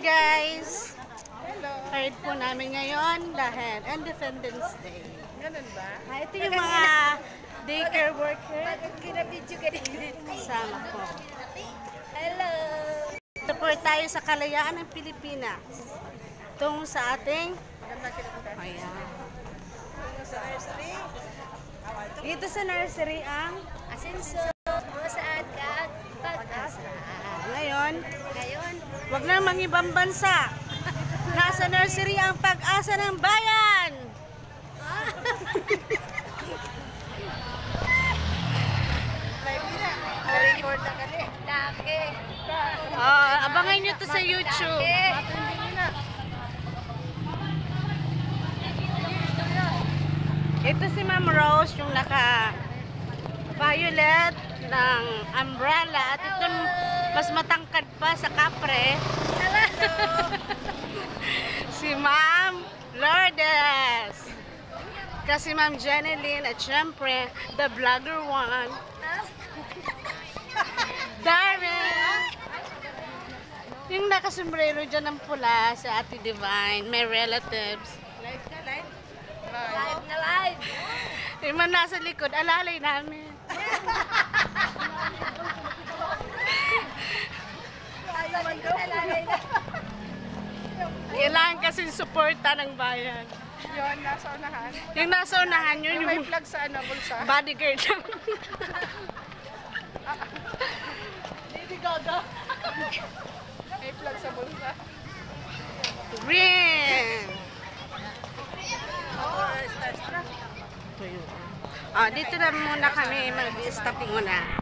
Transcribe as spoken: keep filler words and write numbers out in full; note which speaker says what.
Speaker 1: guys!
Speaker 2: Hello!
Speaker 1: Heard po namin ngayon dahil Independence Day.
Speaker 2: Ganun ba?
Speaker 1: Ah, ito yung mga daycare worker.
Speaker 2: Kinabidyo ka din.
Speaker 1: Kasama ko.
Speaker 2: Hello!
Speaker 1: Ito po tayo sa kalayaan ng Pilipinas. Tungo sa ating... Ayan.
Speaker 2: Sa nursery?
Speaker 1: Dito sa nursery ang...
Speaker 2: Asenso, mga saan ka at pag-asa.
Speaker 1: Ngayon,
Speaker 2: Ngayon,
Speaker 1: wag na mang ibang bansa. Nasa nursery ang pag-asa ng bayan.
Speaker 2: na-record na kami. Laki.
Speaker 1: Oh, abangan nyo to sa YouTube. Ito si Ma'am Rose, yung naka-violet ng umbrella. At ito mas matangkad pa sa kapre. Si Ma'am Lourdes. Kasi Ma'am Jeneline at syempre, the vlogger one. Darren! Yung nakasombrero dyan ng pula sa Ate Divine, may relatives.
Speaker 2: Live na live? Live na live.
Speaker 1: Yung man nasa likod, alalay namin. Kailangan kasing suporta ng bayan.
Speaker 2: Yun, nasa unahan.
Speaker 1: Yung nasa unahan yun,
Speaker 2: Yung may
Speaker 1: yung
Speaker 2: flag sa ano, bulsa.
Speaker 1: bodyguard lang.
Speaker 2: Lady Gaga. May flag sa bulsa.
Speaker 1: Green! Ah, dito na muna kami mag-stopping muna.